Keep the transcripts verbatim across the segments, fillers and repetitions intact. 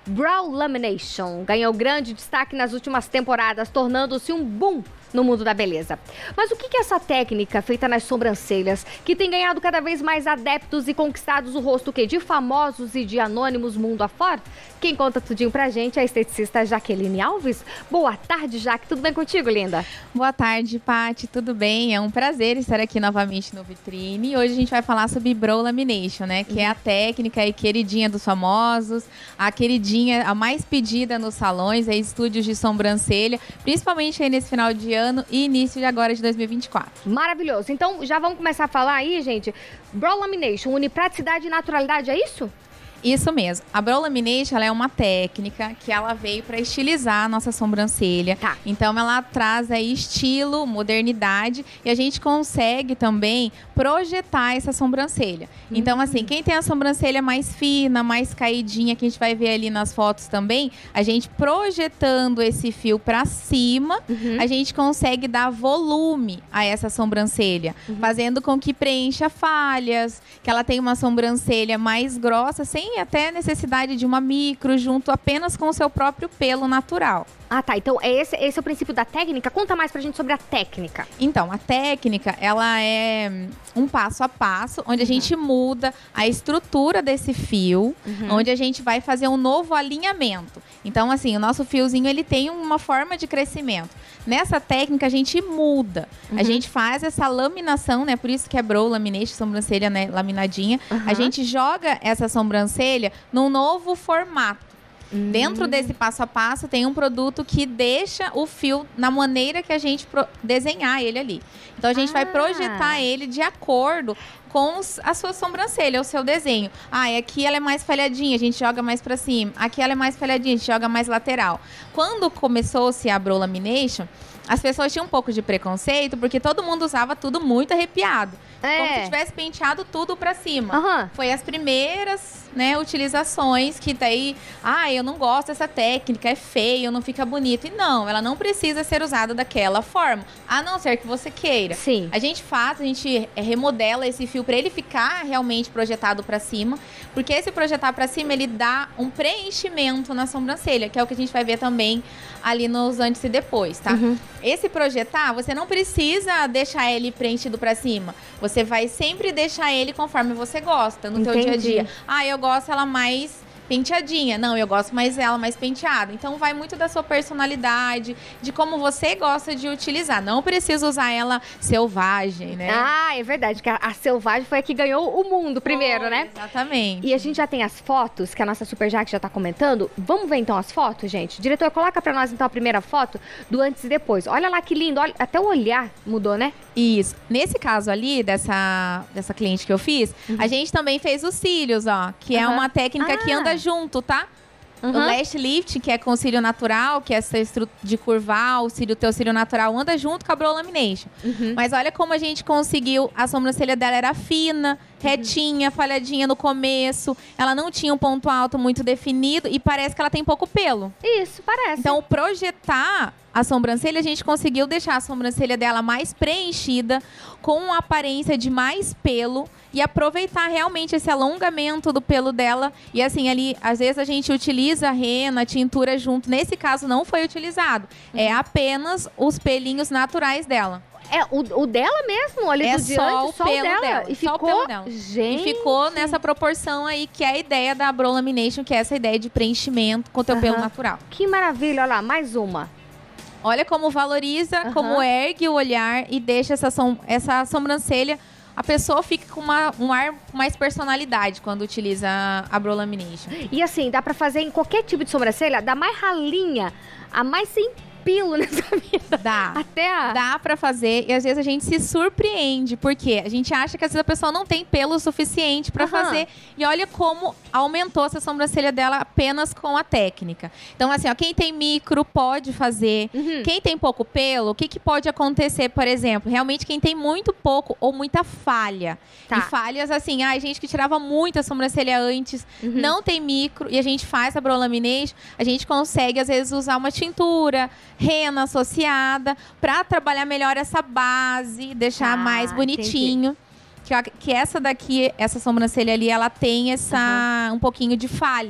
Brow Lamination ganhou grande destaque nas últimas temporadas, tornando-se um boom no mundo da beleza. Mas o que é essa técnica feita nas sobrancelhas, que tem ganhado cada vez mais adeptos e conquistados o rosto que de famosos e de anônimos mundo afora? Quem conta tudinho pra gente é a esteticista Jaqueline Alves. Boa tarde, Jaque. Tudo bem contigo, linda? Boa tarde, Paty. Tudo bem? É um prazer estar aqui novamente no Vitrine. E hoje a gente vai falar sobre Brow Lamination, né? Que uhum. é a técnica e queridinha dos famosos, a queridinha, a mais pedida nos salões, é estúdios de sobrancelha, principalmente aí nesse final de ano e início de agora de dois mil e vinte e quatro. Maravilhoso. Então, já vamos começar a falar aí, gente. Brow Lamination une praticidade e naturalidade, é isso? Isso mesmo. A Brow Lamination, ela é uma técnica que ela veio para estilizar a nossa sobrancelha. Tá. Então, ela traz aí estilo, modernidade e a gente consegue também projetar essa sobrancelha. Uhum. Então, assim, quem tem a sobrancelha mais fina, mais caidinha, que a gente vai ver ali nas fotos também, a gente projetando esse fio para cima, uhum. a gente consegue dar volume a essa sobrancelha, uhum. fazendo com que preencha falhas, que ela tenha uma sobrancelha mais grossa, sem até necessidade de uma micro, junto apenas com o seu próprio pelo natural. Ah, tá. Então, esse, esse é o princípio da técnica. Conta mais pra gente sobre a técnica. Então, a técnica, ela é um passo a passo, onde uhum. a gente muda a estrutura desse fio, uhum. onde a gente vai fazer um novo alinhamento. Então, assim, o nosso fiozinho, ele tem uma forma de crescimento. Nessa técnica, a gente muda. Uhum. A gente faz essa laminação, né? Por isso que é Brow Lamination, sobrancelha, né? Laminadinha. Uhum. A gente joga essa sobrancelha num novo formato. Hum. Dentro desse passo a passo tem um produto que deixa o fio na maneira que a gente pro- desenhar ele ali. Então a gente ah. vai projetar ele de acordo com os, a sua sobrancelha, o seu desenho. Ah, aqui ela é mais falhadinha, a gente joga mais pra cima. Aqui ela é mais falhadinha, a gente joga mais lateral. Quando começou-se a Brow Lamination, as pessoas tinham um pouco de preconceito, porque todo mundo usava tudo muito arrepiado. É. Como se tivesse penteado tudo pra cima. Uhum. Foi as primeiras, né, utilizações que daí... Ah, eu não gosto dessa técnica, é feio, não fica bonito. E não, ela não precisa ser usada daquela forma. A não ser que você queira. Sim. A gente faz, a gente remodela esse fio pra ele ficar realmente projetado pra cima. Porque esse projetar pra cima, ele dá um preenchimento na sobrancelha, que é o que a gente vai ver também ali nos antes e depois, tá? Uhum. Esse projetar, você não precisa deixar ele preenchido pra cima. Você vai sempre deixar ele conforme você gosta no Entendi. teu dia a dia. Ah, eu gosto ela mais penteadinha. Não, eu gosto mais dela mais penteada. Então, vai muito da sua personalidade, de como você gosta de utilizar. Não precisa usar ela selvagem, né? Ah, é verdade, que a, a selvagem foi a que ganhou o mundo primeiro, foi, né? Exatamente. E a gente já tem as fotos, que a nossa Super Jaque já tá comentando. Vamos ver então as fotos, gente? Diretor, coloca pra nós então a primeira foto do antes e depois. Olha lá que lindo, olha, até o olhar mudou, né? Isso. Nesse caso ali, dessa, dessa cliente que eu fiz, uhum. a gente também fez os cílios, ó. Que uhum. é uma técnica ah. que anda junto, tá? Uhum. O lash lift, que é com cílio natural, que é essa estrutura de curvar, o cílio, teu cílio natural anda junto com a Brow Lamination. Uhum. Mas olha como a gente conseguiu, a sobrancelha dela era fina, retinha, uhum. falhadinha no começo, ela não tinha um ponto alto muito definido e parece que ela tem pouco pelo. Isso, parece. Então, projetar a sobrancelha, a gente conseguiu deixar a sobrancelha dela mais preenchida, com uma aparência de mais pelo e aproveitar realmente esse alongamento do pelo dela. E assim, ali, às vezes a gente utiliza a rena, a tintura junto. Nesse caso, não foi utilizado. Uhum. É apenas os pelinhos naturais dela. É, o, o dela mesmo, ali é do só diante, o só pelo o dela. dela. E só ficou, o pelo dela. Gente. E ficou nessa proporção aí, que é a ideia da Brow Lamination, que é essa ideia de preenchimento com o teu uhum. pelo natural. Que maravilha, olha lá, mais uma. Olha como valoriza, uhum. como ergue o olhar e deixa essa, som essa sobrancelha. A pessoa fica com uma, um ar com mais personalidade quando utiliza a Brow Lamination. E assim, dá pra fazer em qualquer tipo de sobrancelha, da mais ralinha, a mais sem pelo nessa vida. Dá. Até a... Dá pra fazer e às vezes a gente se surpreende, porque a gente acha que às vezes a pessoa não tem pelo suficiente pra uhum. fazer. E olha como aumentou essa sobrancelha dela apenas com a técnica. Então assim, ó, quem tem micro pode fazer. Uhum. Quem tem pouco pelo, o que, que pode acontecer, por exemplo? Realmente quem tem muito pouco ou muita falha. Tá. E falhas assim, ah, gente que tirava muita sobrancelha antes, uhum. não tem micro e a gente faz a Brow Lamination, a gente consegue às vezes usar uma tintura, rena associada, para trabalhar melhor essa base, deixar ah, mais bonitinho. Que, que essa daqui, essa sobrancelha ali, ela tem essa, uhum. um pouquinho de falha.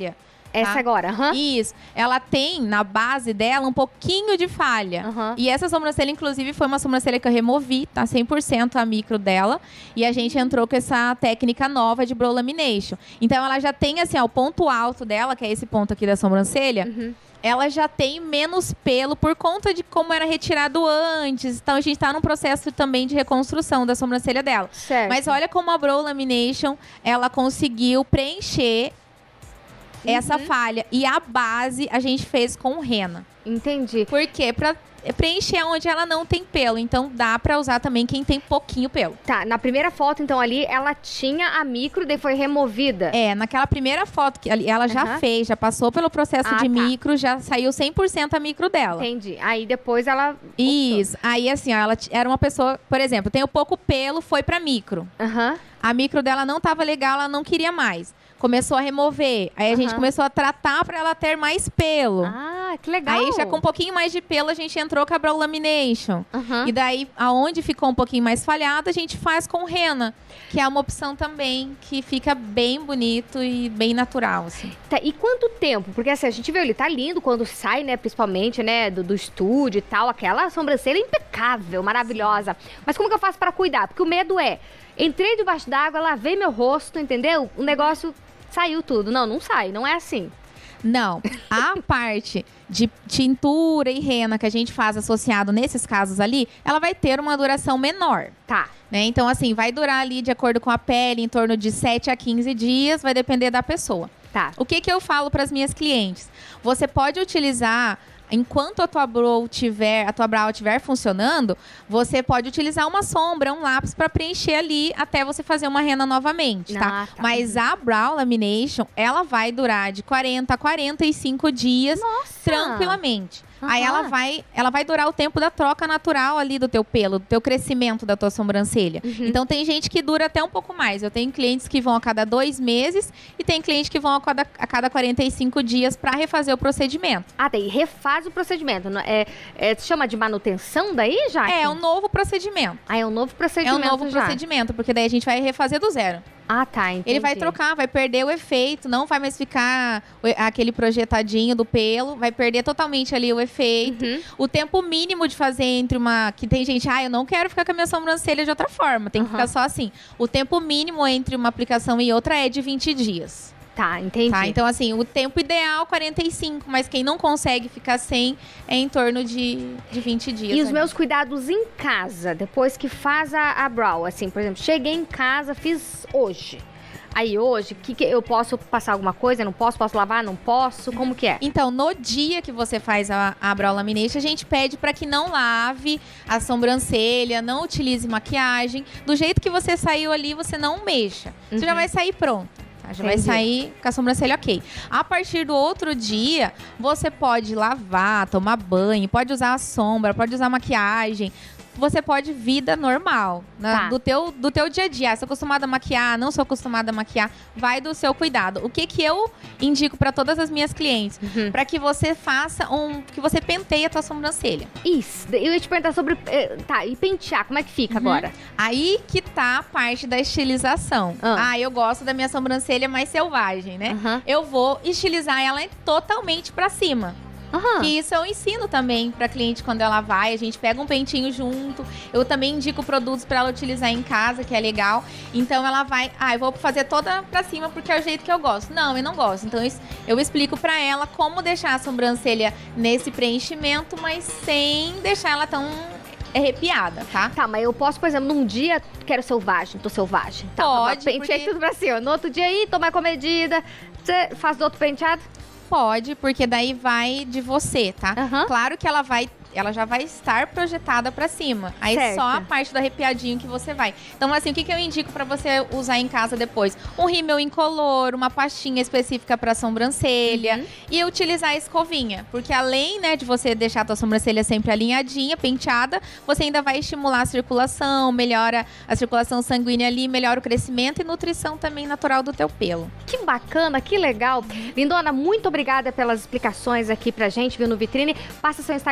Essa tá? agora, aham. Uhum. Isso. Ela tem, na base dela, um pouquinho de falha. Uhum. E essa sobrancelha, inclusive, foi uma sobrancelha que eu removi, tá? cem por cento a micro dela. E a gente entrou com essa técnica nova de brow lamination. Então, ela já tem, assim, ó, o ponto alto dela, que é esse ponto aqui da sobrancelha. Uhum. Ela já tem menos pelo por conta de como era retirado antes. Então, a gente tá num processo também de reconstrução da sobrancelha dela. Certo. Mas olha como a brow lamination, ela conseguiu preencher uhum. essa falha. E a base a gente fez com rena. Entendi. Por quê? Pra preencher onde ela não tem pelo. Então, dá pra usar também quem tem pouquinho pelo. Tá, na primeira foto, então, ali, ela tinha a micro, daí foi removida. É, naquela primeira foto que ali, ela já Uhum. fez, já passou pelo processo Ah, de tá. micro, já saiu cem por cento a micro dela. Entendi. Aí, depois, ela... Isso. Aí, assim, ó, ela t- era uma pessoa, por exemplo, tem o pouco pelo, foi pra micro. Aham. A micro dela não tava legal, ela não queria mais. Começou a remover. Aí a gente Aham. começou a tratar pra ela ter mais pelo. Ah, que legal. Aí já com um pouquinho mais de pelo, a gente entrou com a brow lamination. Aham. E daí, aonde ficou um pouquinho mais falhado, a gente faz com rena. Que é uma opção também, que fica bem bonito e bem natural, assim. Tá, e quanto tempo? Porque assim, a gente vê, ele tá lindo quando sai, né? Principalmente, né? Do, do estúdio e tal. Aquela sobrancelha impecável, maravilhosa. Mas como que eu faço pra cuidar? Porque o medo é, entrei debaixo d'água, lavei meu rosto, entendeu? O negócio saiu tudo. Não, não sai, não é assim. Não, a parte de tintura e rena que a gente faz associado nesses casos ali, ela vai ter uma duração menor. Tá. Né? Então, assim, vai durar ali, de acordo com a pele, em torno de sete a quinze dias, vai depender da pessoa. Tá. O que que eu falo para as minhas clientes? Você pode utilizar, enquanto a tua brow tiver, a tua brow estiver funcionando, você pode utilizar uma sombra, um lápis para preencher ali até você fazer uma rena novamente, tá? Ah, tá. Mas a brow lamination, ela vai durar de quarenta a quarenta e cinco dias Nossa! tranquilamente. Aí Aham. ela vai, ela vai durar o tempo da troca natural ali do teu pelo, do teu crescimento da tua sobrancelha. Uhum. Então tem gente que dura até um pouco mais. Eu tenho clientes que vão a cada dois meses e tem clientes que vão a cada, a cada quarenta e cinco dias para refazer o procedimento. Ah, daí refaz o procedimento. não- É, é, se chama de manutenção daí, já? É um novo procedimento. Ah, é um novo É procedimento um novo já. procedimento, porque daí a gente vai refazer do zero. Ah, tá, entendi. Ele vai trocar, vai perder o efeito, não vai mais ficar o- aquele projetadinho do pelo, vai perder totalmente ali o efeito. Uhum. O tempo mínimo de fazer entre uma... Que tem gente, ah, eu não quero ficar com a minha sobrancelha de outra forma, tem que Aham. ficar só assim. O tempo mínimo entre uma aplicação e outra é de vinte dias. Tá, entendi. Tá? Então, assim, o tempo ideal quarenta e cinco, mas quem não consegue ficar sem é em torno de, de vinte dias. E os ali. meus cuidados em casa, depois que faz a, a brow, assim, por exemplo, cheguei em casa, fiz hoje. Aí hoje, que, que eu posso passar alguma coisa? Não posso? Posso lavar? Não posso? Como que é? Então, no dia que você faz a, a brow lamination, a gente pede para que não lave a sobrancelha, não utilize maquiagem. Do jeito que você saiu ali, você não mexa. Você Uhum. já vai sair pronta. tá? Já vai Entendi. sair com a sobrancelha ok. A partir do outro dia, você pode lavar, tomar banho, pode usar a sombra, pode usar maquiagem. Você pode vida normal, né? Tá. do, teu, do teu dia a dia. Sou acostumada a maquiar, não sou acostumada a maquiar, vai do seu cuidado. O que que eu indico para todas as minhas clientes? Uhum. Para que você faça um, que você penteie a tua sobrancelha. Isso, eu ia te perguntar sobre, eh, tá, e pentear, como é que fica Uhum. agora? Aí que tá a parte da estilização. Ah. Ah, eu gosto da minha sobrancelha mais selvagem, né? Aham. Eu vou estilizar ela totalmente para cima. Aham. Que isso eu ensino também pra cliente quando ela vai. A gente pega um pentinho junto. Eu também indico produtos pra ela utilizar em casa, que é legal. Então ela vai, ah, eu vou fazer toda pra cima porque é o jeito que eu gosto. Não, eu não gosto. Então eu, eu explico pra ela como deixar a sobrancelha nesse preenchimento, mas sem deixar ela tão arrepiada, tá? Tá, mas eu posso, por exemplo, num dia quero selvagem, tô selvagem. Tá, Pode, penteei porque- tudo pra cima. No outro dia aí, tomar comedida. Você faz do outro penteado? Pode, porque daí vai de você, tá? Aham. Claro que ela vai, ela já vai estar projetada pra cima. Aí Certo. só a parte do arrepiadinho que você vai. Então, assim, o que, que eu indico pra você usar em casa depois? Um rímel incolor, uma pastinha específica pra sobrancelha Uhum. e utilizar a escovinha. Porque além, né, de você deixar a tua sobrancelha sempre alinhadinha, penteada, você ainda vai estimular a circulação, melhora a circulação sanguínea ali, melhora o crescimento e nutrição também natural do teu pelo. Que bacana, que legal. Lindona, muito obrigada pelas explicações aqui pra gente, viu, no Vitrine. Passa seu Instagram, que eu sei que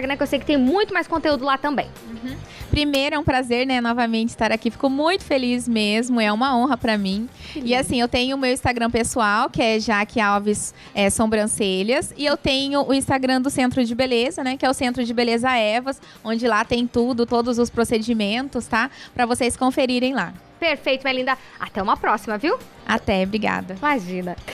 tem muito mais conteúdo lá também. Uhum. Primeiro, é um prazer, né, novamente estar aqui. Fico muito feliz mesmo, é uma honra pra mim. E assim, eu tenho o meu Instagram pessoal, que é Jaque Alves é, Sobrancelhas. E eu tenho o Instagram do Centro de Beleza, né, que é o Centro de Beleza Evas, onde lá tem tudo, todos os procedimentos, tá? Pra vocês conferirem lá. Perfeito, Melinda. Até uma próxima, viu? Até, obrigada. Imagina.